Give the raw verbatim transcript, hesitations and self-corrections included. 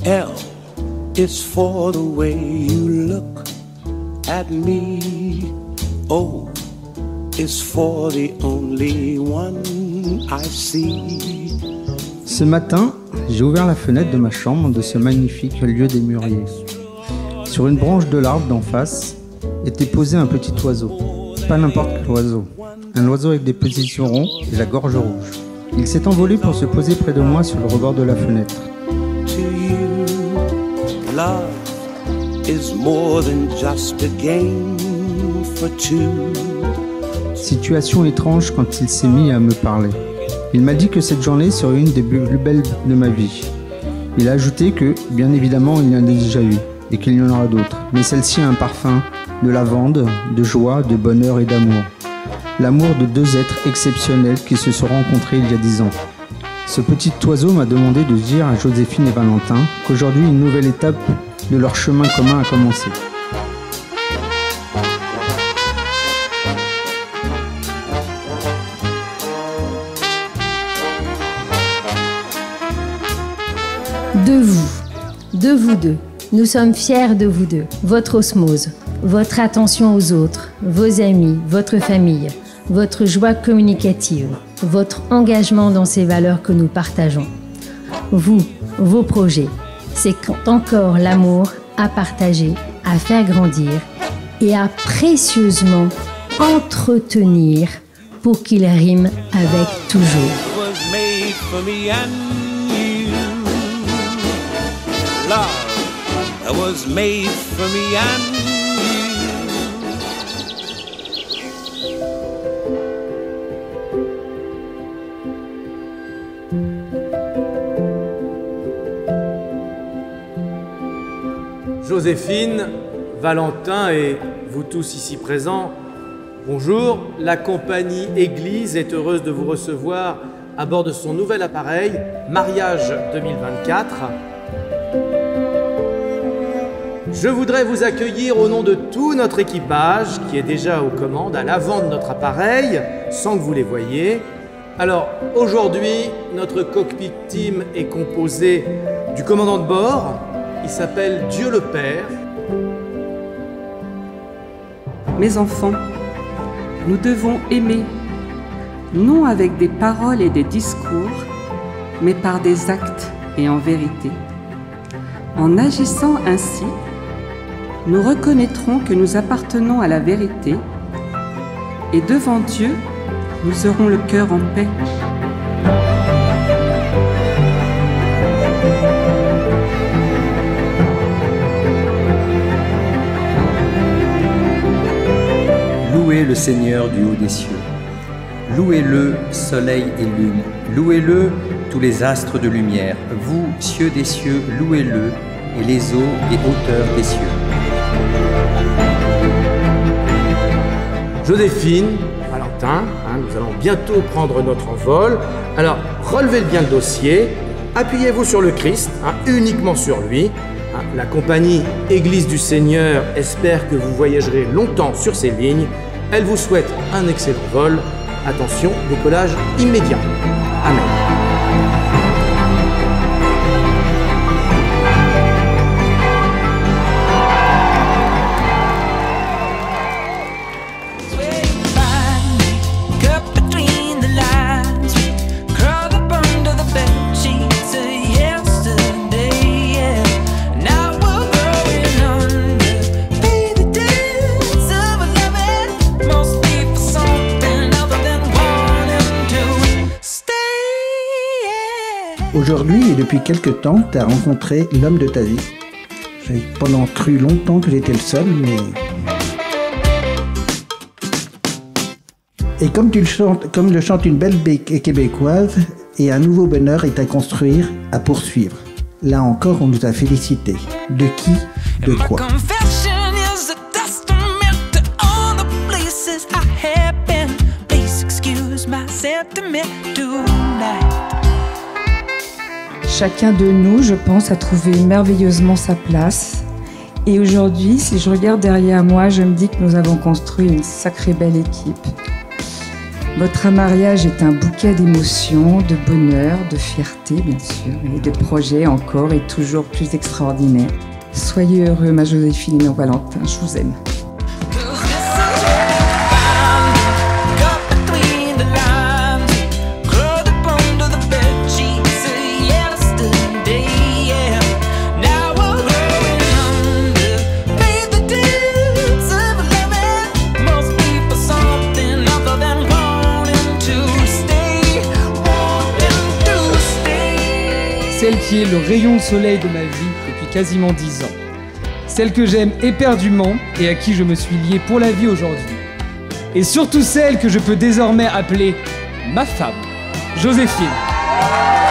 L is for the way you look at me. O is for the only one I see. Ce matin, j'ai ouvert la fenêtre de ma chambre de ce magnifique lieu des mûriers. Sur une branche de l'arbre d'en face était posé un petit oiseau. Pas n'importe quel oiseau. Un oiseau avec des petits yeux ronds et la gorge rouge. Il s'est envolé pour se poser près de moi sur le rebord de la fenêtre. To you, love is more than just a game for two. Situation étrange quand il s'est mis à me parler. Il m'a dit que cette journée serait une des plus belles de ma vie. Il a ajouté que, bien évidemment, il y en a déjà eu et qu'il y en aura d'autres. Mais celle-ci a un parfum de lavande, de joie, de bonheur et d'amour. L'amour de deux êtres exceptionnels qui se sont rencontrés il y a dix ans. Ce petit oiseau m'a demandé de dire à Joséphine et Valentin qu'aujourd'hui une nouvelle étape de leur chemin commun a commencé. De vous, de vous deux, nous sommes fiers de vous deux, votre osmose, votre attention aux autres, vos amis, votre famille, votre joie communicative, votre engagement dans ces valeurs que nous partageons. Vous, vos projets, c'est encore l'amour à partager, à faire grandir et à précieusement entretenir pour qu'il rime avec toujours. That was made for me and you. Joséphine, Valentin et vous tous ici présents, bonjour. La compagnie Église est heureuse de vous recevoir à bord de son nouvel appareil, Mariage deux mille vingt-quatre. Je voudrais vous accueillir au nom de tout notre équipage qui est déjà aux commandes à l'avant de notre appareil, sans que vous les voyiez. Alors, aujourd'hui, notre cockpit team est composé du commandant de bord, il s'appelle Dieu le Père. Mes enfants, nous devons aimer, non avec des paroles et des discours, mais par des actes et en vérité. En agissant ainsi, nous reconnaîtrons que nous appartenons à la vérité et devant Dieu, nous aurons le cœur en paix. Louez le Seigneur du haut des cieux. Louez-le, soleil et lune. Louez-le, tous les astres de lumière. Vous, cieux des cieux, louez-le, et les eaux et hauteurs des cieux. Joséphine, Valentin, hein, nous allons bientôt prendre notre envol. Alors, relevez bien le dossier, appuyez-vous sur le Christ, hein, uniquement sur lui. Hein, la compagnie Église du Seigneur espère que vous voyagerez longtemps sur ces lignes. Elle vous souhaite un excellent vol. Attention, décollage immédiat. Amen. Aujourd'hui et depuis quelque temps, tu as rencontré l'homme de ta vie. J'ai pendant cru longtemps que j'étais le seul, mais... Et comme tu le chantes, comme le chante une belle québécoise, et un nouveau bonheur est à construire, à poursuivre. Là encore, on nous a félicités. De qui? De quoi? Chacun de nous, je pense, a trouvé merveilleusement sa place. Et aujourd'hui, si je regarde derrière moi, je me dis que nous avons construit une sacrée belle équipe. Votre mariage est un bouquet d'émotions, de bonheur, de fierté bien sûr, et de projets encore et toujours plus extraordinaires. Soyez heureux, ma Joséphine et mon Valentin, je vous aime. Celle qui est le rayon de soleil de ma vie depuis quasiment dix ans. Celle que j'aime éperdument et à qui je me suis lié pour la vie aujourd'hui. Et surtout celle que je peux désormais appeler ma femme, Joséphine.